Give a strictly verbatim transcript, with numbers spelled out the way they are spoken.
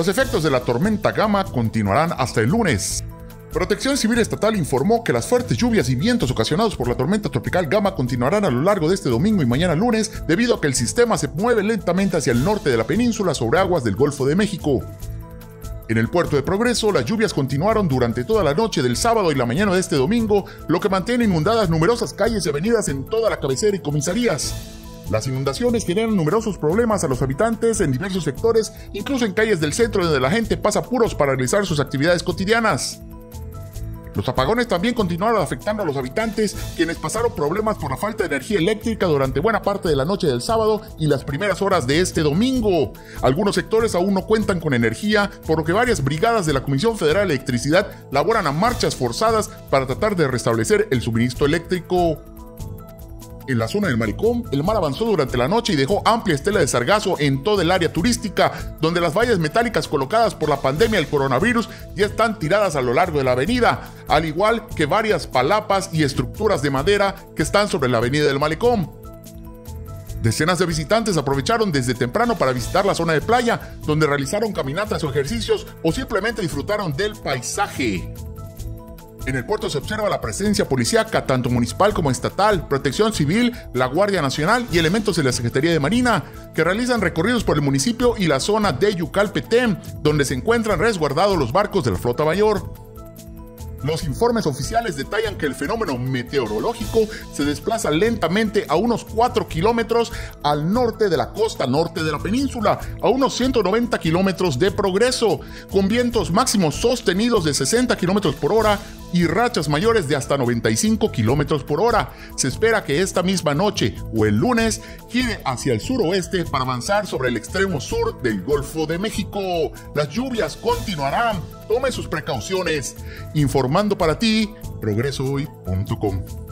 Los efectos de la tormenta Gama continuarán hasta el lunes. Protección Civil Estatal informó que las fuertes lluvias y vientos ocasionados por la tormenta tropical Gama continuarán a lo largo de este domingo y mañana lunes debido a que el sistema se mueve lentamente hacia el norte de la península sobre aguas del Golfo de México. En el puerto de Progreso, las lluvias continuaron durante toda la noche del sábado y la mañana de este domingo, lo que mantiene inundadas numerosas calles y avenidas en toda la cabecera y comisarías. Las inundaciones generan numerosos problemas a los habitantes en diversos sectores, incluso en calles del centro donde la gente pasa apuros para realizar sus actividades cotidianas. Los apagones también continuaron afectando a los habitantes, quienes pasaron problemas por la falta de energía eléctrica durante buena parte de la noche del sábado y las primeras horas de este domingo. Algunos sectores aún no cuentan con energía, por lo que varias brigadas de la Comisión Federal de Electricidad laboran a marchas forzadas para tratar de restablecer el suministro eléctrico. En la zona del Malecón, el mar avanzó durante la noche y dejó amplia estela de sargazo en toda el área turística, donde las vallas metálicas colocadas por la pandemia del coronavirus ya están tiradas a lo largo de la avenida, al igual que varias palapas y estructuras de madera que están sobre la avenida del Malecón. Decenas de visitantes aprovecharon desde temprano para visitar la zona de playa, donde realizaron caminatas o ejercicios o simplemente disfrutaron del paisaje. En el puerto se observa la presencia policíaca, tanto municipal como estatal, Protección Civil, la Guardia Nacional y elementos de la Secretaría de Marina, que realizan recorridos por el municipio y la zona de Yucalpetén, donde se encuentran resguardados los barcos de la flota mayor. Los informes oficiales detallan que el fenómeno meteorológico se desplaza lentamente a unos cuatro kilómetros al norte de la costa norte de la península, a unos ciento noventa kilómetros de Progreso, con vientos máximos sostenidos de sesenta kilómetros por hora y rachas mayores de hasta noventa y cinco kilómetros por hora. Se espera que esta misma noche o el lunes gire hacia el suroeste para avanzar sobre el extremo sur del Golfo de México. Las lluvias continuarán. Tome sus precauciones. Informando para ti, progreso hoy punto com.